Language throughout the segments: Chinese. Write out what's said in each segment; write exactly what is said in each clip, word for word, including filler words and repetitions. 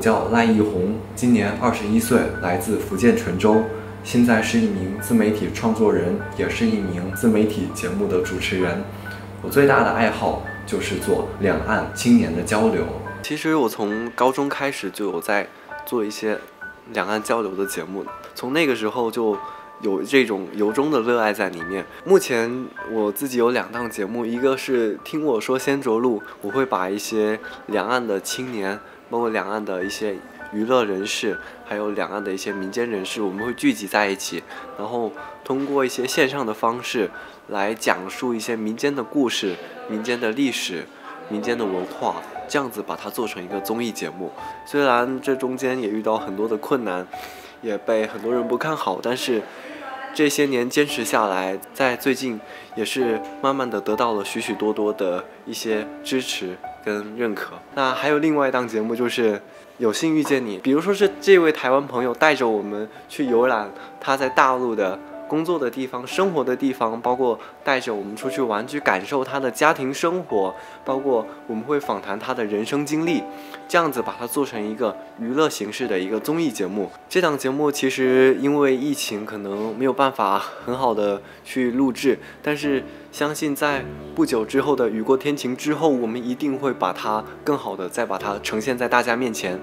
叫赖奕宏，今年二十一岁，来自福建泉州，现在是一名自媒体创作人，也是一名自媒体节目的主持人。我最大的爱好就是做两岸青年的交流。其实我从高中开始就有在做一些两岸交流的节目，从那个时候就有这种由衷的热爱在里面。目前我自己有两档节目，一个是听我说先着陆，我会把一些两岸的青年，包括两岸的一些娱乐人士，还有两岸的一些民间人士，我们会聚集在一起，然后通过一些线上的方式来讲述一些民间的故事、民间的历史、民间的文化，这样子把它做成一个综艺节目。虽然这中间也遇到很多的困难，也被很多人不看好，但是这些年坚持下来，在最近也是慢慢的得到了许许多多的一些支持跟认可。那还有另外一档节目就是有幸遇见你，比如说是这位台湾朋友带着我们去游览他在大陆的工作的地方、生活的地方，包括带着我们出去玩，去感受他的家庭生活，包括我们会访谈他的人生经历，这样子把它做成一个娱乐形式的一个综艺节目。这档节目其实因为疫情可能没有办法很好的去录制，但是相信在不久之后的雨过天晴之后，我们一定会把它更好的再把它呈现在大家面前。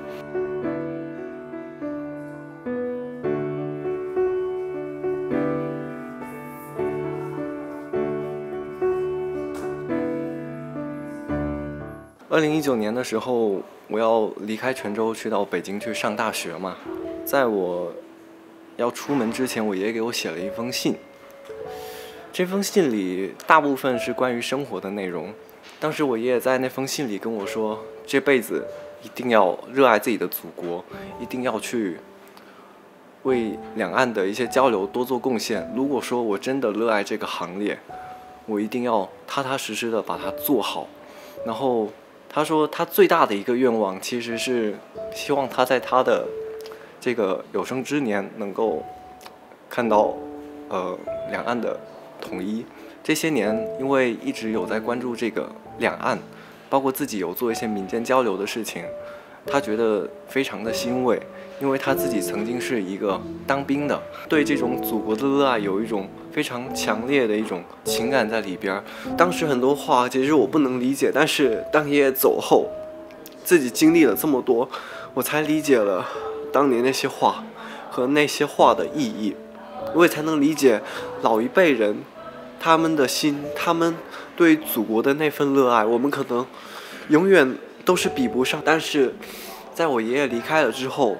二零一九年的时候，我要离开泉州去到北京去上大学嘛。在我要出门之前，我爷爷给我写了一封信。这封信里大部分是关于生活的内容。当时我爷爷在那封信里跟我说，这辈子一定要热爱自己的祖国，一定要去为两岸的一些交流多做贡献。如果说我真的热爱这个行列，我一定要踏踏实实的把它做好。然后他说他最大的一个愿望其实是希望他在他的这个有生之年能够看到呃两岸的统一。这些年因为一直有在关注这个两岸，包括自己有做一些民间交流的事情，他觉得非常的欣慰，因为他自己曾经是一个当兵的，对这种祖国的热爱有一种非常强烈的一种情感在里边。当时很多话其实我不能理解，但是当爷爷走后，自己经历了这么多，我才理解了当年那些话和那些话的意义，我也才能理解老一辈人他们的心，他们对祖国的那份热爱，我们可能永远都是比不上。但是在我爷爷离开了之后，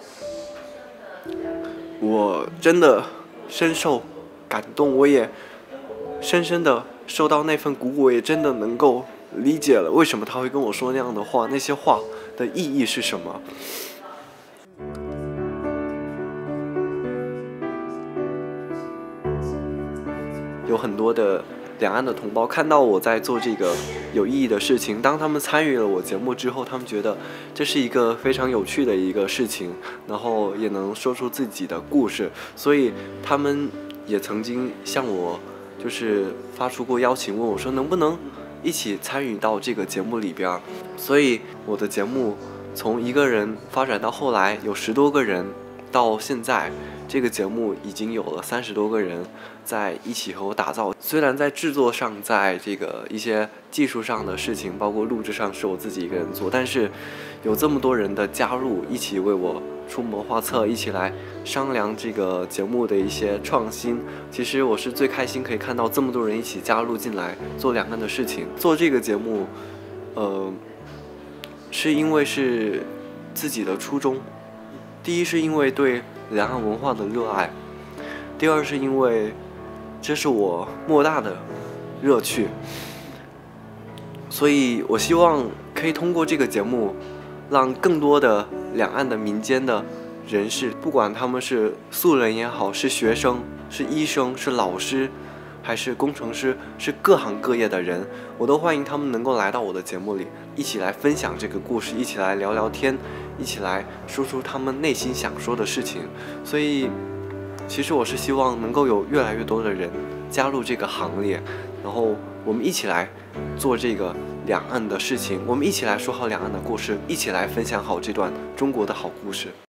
我真的深受感动，我也深深的受到那份鼓舞，我也真的能够理解了为什么他会跟我说那样的话，那些话的意义是什么。有很多的两岸的同胞看到我在做这个有意义的事情，当他们参与了我节目之后，他们觉得这是一个非常有趣的一个事情，然后也能说出自己的故事，所以他们也曾经向我就是发出过邀请，问我说能不能一起参与到这个节目里边。所以我的节目从一个人发展到后来有十多个人，到现在这个节目已经有了三十多个人在一起和我打造。虽然在制作上，在这个一些技术上的事情，包括录制上是我自己一个人做，但是有这么多人的加入，一起为我出谋划策，一起来商量这个节目的一些创新。其实我是最开心可以看到这么多人一起加入进来做两岸的事情。做这个节目呃，是因为是自己的初衷。第一是因为对两岸文化的热爱，第二是因为这是我莫大的乐趣，所以我希望可以通过这个节目让更多的两岸的民间的人士，不管他们是素人也好，是学生，是医生，是老师，还是工程师，是各行各业的人，我都欢迎他们能够来到我的节目里，一起来分享这个故事，一起来聊聊天，一起来说出他们内心想说的事情。所以其实我是希望能够有越来越多的人加入这个行列，然后我们一起来做这个两岸的事情，我们一起来说好两岸的故事，一起来分享好这段中国的好故事。